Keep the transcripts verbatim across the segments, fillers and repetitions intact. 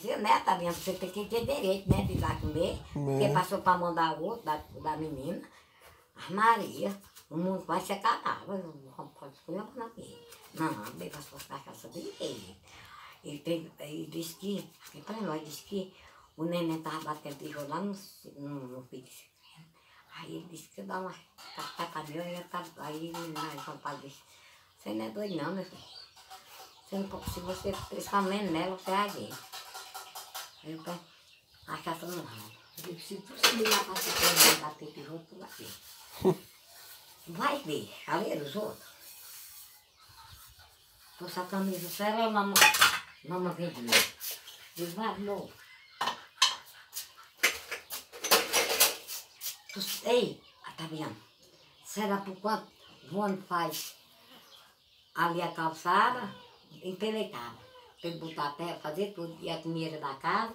Mas, né, tá vendo? Você tem que ter direito, né, de dar comer. É. Porque passou pra mandar outro, da, da menina. A Maria, o mundo vai se acabar. Não pode comer pra ninguém. Não, beba as suas cachaças bem ele. Ele, tem, ele disse que, aqui pra nós, disse que o neném tava batendo tijolo lá no, no, no filho. Aí ele disse que eu dava uma catadinha, aí, aí o pai disse, você não é doido não, meu filho. Você não, se você prestar menos nela, você vai ver. Aí eu a cachaça não vai. Eu disse, se tu subir lá pra você bater tijolo, tu vai ver. Vai ver, caleiro os outros. Tô essa camisa, será uma mama vermelha. Desvalou. Ei, tá vendo? Será por quanto o homem faz ali a calçada, empeleitada. Pra ele botar a terra, fazer tudo, e a comida da casa.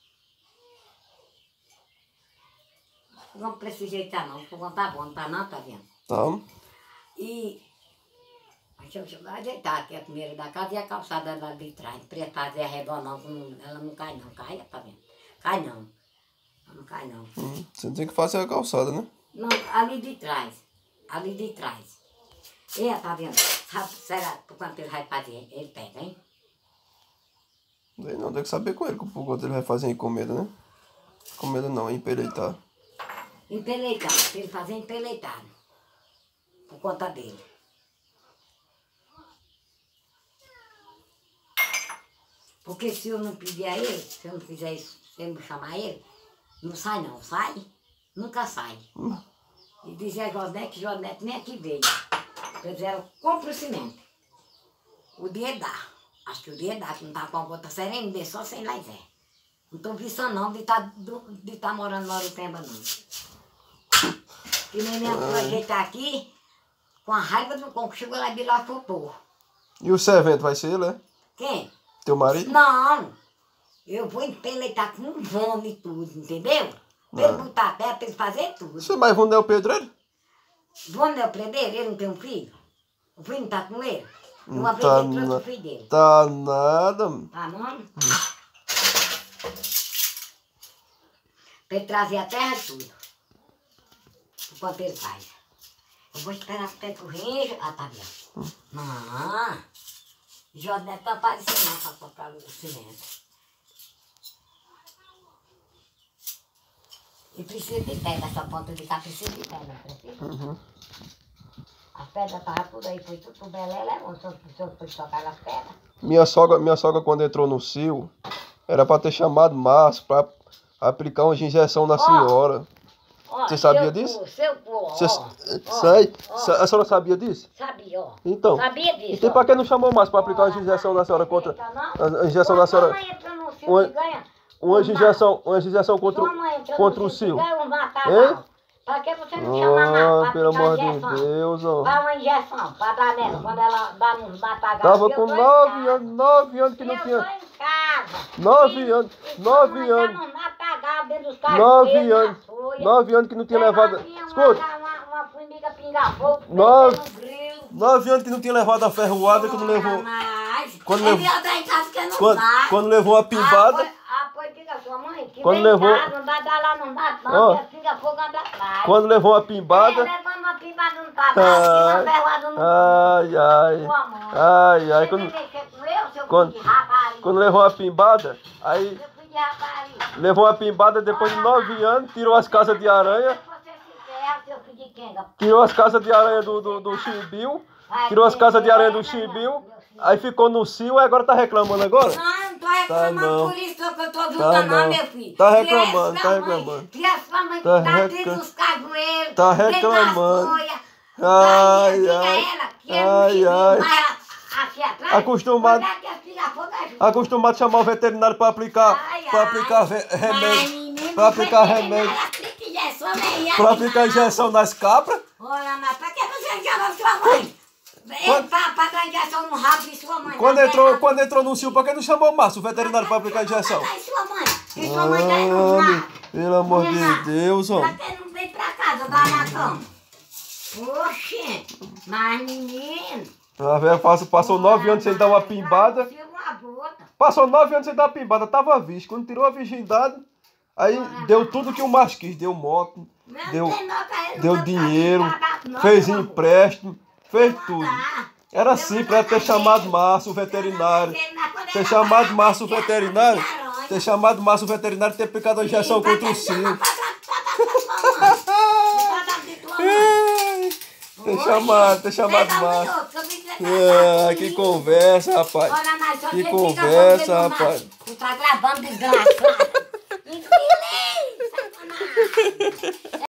Não vamos precisar ajeitar não, porque tá bom, não tá não, tá vendo? Tá. E deixa eu ajeitar aqui a comida da casa e a calçada lá de trás. Não precisa fazer a redonda não, ela não cai não, cai, tá vendo? Cai não. Não cai não. Hum, você tem que fazer a calçada, né? Não, ali de trás. Ali de trás. E tá vendo? Sabe, será por quanto ele vai fazer? Ele pega, hein? Daí não, tem que saber com ele por quanto ele vai fazer encomenda, né? Encomenda não, é empeleitar. Empeleitar, se ele fazer empeleitado. Por conta dele. Porque se eu não pedir a ele, se eu não fizer isso, se eu não chamar ele, não sai não, sai? Nunca sai. Hum. E dizia a Josnete que Josnete nem aqui veio. Eles eram compra o cimento. O dia dá. Acho que o dia dá, que não tá com a gota serena, só sem lá Zé. Não tô visto não de tá, de tá morando no Marutemba não. Que nem minha gente tá aqui, com a raiva do com que chegou lá de lá soltou. E o servente vai ser ele, é? Quem? Teu marido? Não. Eu vou empeleitar com um vômito e tudo, entendeu? Pra ele botar a terra, pra ele fazer tudo. Você mais Vô não é o pedreiro? Vô não é o pedreiro? Ele não tem um filho? O filho não tá com ele? Uma vez Tá ele trouxe na- o filho dele. Tá nada. Tá, não? Pra ele trazer a terra e tudo. Enquanto ele faz. Eu vou esperar até que o rei... Ah, tá vendo? Não. Jorge não tá aparecendo não pra comprar o cimento. E precisa de pedra, essa ponta de cá precisa de pedra, precisa? Uhum. As pedras estavam tudo aí, foi tudo pro Belé, levou, o senhor foi tocar as pedras. Minha sogra, minha sogra quando entrou no C I O, era pra ter chamado Márcio pra aplicar uma injeção na Ó, senhora. Ó, Você sabia seu disso? Cu, seu cu, ó, Você ó, sai? ó. A senhora sabia disso? Sabia, ó. Então. Sabia disso, Então ó. pra que não chamou Márcio pra aplicar uma injeção na senhora contra... A injeção na senhora... Uma, uma injeção, uma injeção contra, contra o C I O. Hein? Pra que você não chama Ah, mais? pelo amor de Deus, ó. Dá uma injeção pra dar nela, quando ela dá nos matagal. Tava com nove anos, nove anos que não Eu tinha... tô em casa. Nove anos, nove anos. Nove anos. Nove anos, nove anos que não tinha levado... Escuta, Uma, uma formiga pinga-fogo. Nove- no grilo. nove anos que não tinha levado a ferroada, quando levou... Mas, Quando é levou- melhor dar em casa que não Quando, dá. quando levou a pimbada... Ah, pois diga a sua mãe que Quando vem levou- em casa, não vai dar lá, não dá não, Ó. porque pinga-fogo anda atrás. Quando levou a É, pimbada... levando uma pimbada não tá dando, Ai, uma ferroada não ai, ai, Sua mãe. ai, ai, Você quando, vem mexer com eu, seu quando- filho de rapariga? quando levou a pimbada, aí Seu filho de rapariga. levou a pimbada depois de nove anos, tirou as casas de aranha, Você se quer, seu filho de quenga. tirou as casas de aranha do, do, do Chimbinho, tirou as casas de aranha do Chimbinho, aí ficou no C I O e agora tá reclamando agora? Não, não tô reclamando não. por isso que eu tô junto Tá não, não. meu filho. Tá Cria reclamando, sua tá mãe, reclamando. cria sua mãe, Tá tá recla- dentro dos cajueiros. Tá dentro das reclamando. folhas. Ai, Aí, diga ai, ela que é ai, um chibinho, ai. mas a- aqui atrás, Acostumado. quando é que as pinga-fogo ajuda? Acostumado a chamar o veterinário pra aplicar, Ai, pra ai. aplicar ve- Mas, remédio, menino, pra aplicar você remédio, não aplica injeção nenhuma, pra aplicar não. injeção nas cabras. Olha, mas pra que você chamou sua mãe? Ele tá pra dar injeção no rabo de sua mãe. Quando na entrou, perna. quando entrou no C I O, pra que não chamou o Márcio, o veterinário, pra aplicar a injeção? Pra que sua mãe? E sua mãe tá indo Ah, lá. pelo amor Vem de lá. Deus, ó. Pra que não vem pra casa, dá na cama? Oxê, mas menino... A velha passou, passou nove anos sem dar uma pimbada. Uma gota. Passou nove anos sem dar pimbada, tava virgem. Quando tirou a virgindade, aí deu tudo que o macho quis. Deu moto, deu, deu dinheiro, fez empréstimo, fez tudo. Era simples, era ter chamado Márcio, o veterinário. Ter chamado Márcio, o veterinário. Ter chamado Márcio, o veterinário e ter aplicado a injeção contra o cio. Ter chamado, ter chamado Márcio. Ah, que conversa, rapaz. Que conversa, rapaz. Tu tá gravando, desgraçado. Infeliz, sacanagem.